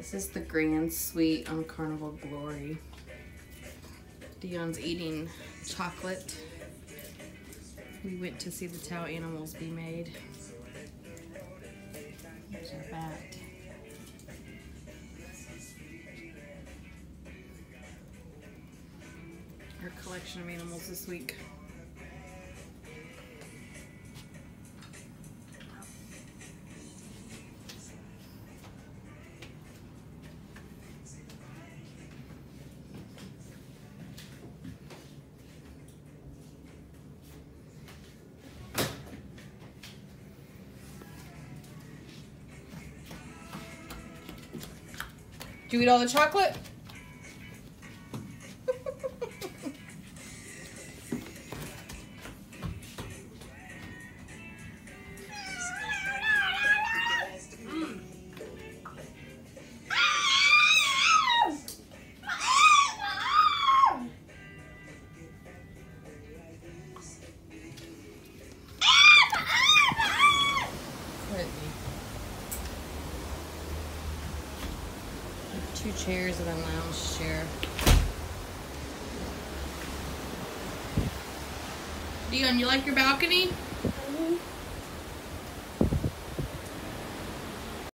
This is the Grand Suite on Carnival Glory. Dion's eating chocolate. We went to see the Tao animals be made. There's our bat. Our collection of animals this week. Did you eat all the chocolate? Two chairs and a lounge chair. Dion, you like your balcony? Mm-hmm.